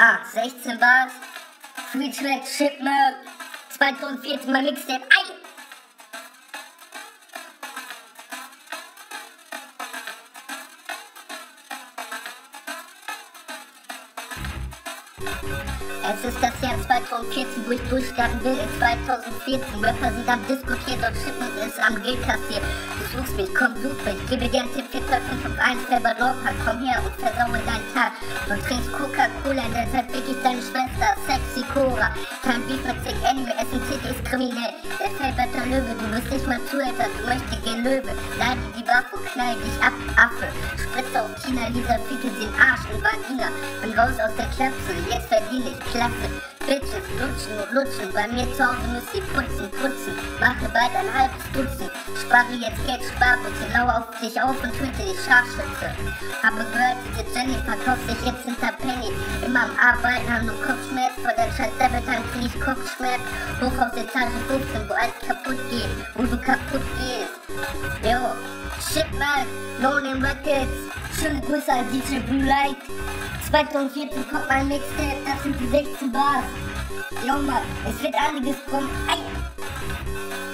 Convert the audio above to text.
16 Bars. Bars von CHIPMUNK. 2014 mein Mixtape. Ei! Es ist das Jahr 2014, wo ich durchstarten will in 2014. Rapper sind am Diskutieren, dort CHIPMUNK ist am Geld kassiert. Du suchst mich, komm, such mich, gebe gern Tipp 42551, selber Droppack, komm her und versaue deinen Tag. Du trinkst Coca-Cola, in der Zeit fick ich deine Schwester, sexy Cora. Kein Beef mit Sick, anyway, SMT ist kriminell. Der Fellbetter Löwe, du bist nicht mal Zuhälter, du möchtest gern Löwe. Lade die Waffe, knall dich ab, Affe. Spritze auf China, Lisa, ficke den Arsch in Vagina. Bin raus aus der Klapse, jetzt verdiene ich Klasse. Bitches, lutschen und lutschen, bei mir zu Hause müsst ihr putzen. Mache bald ein halbes Dutzend, spare jetzt Geld, Sparbüchse, lauer auf dich auf und töte dich, Scharfschütze. Habe gehört, diese Jenny verkauft sich jetzt hinter Penny. Immer am Arbeiten, haben nur Kopfschmerz, vor der scheiß Double-Time krieg ich Kopfschmerz. Hoch auf Etage 15, wo alles kaputt geht, wo du kaputt gehst. Yo, CHIPMUNK, No Name Records, schöne Grüße an DJ Blue Light. 2014 kommt mein Mixtape, das sind die 16 Bars. Jo Mann, es wird einiges kommen. Ei.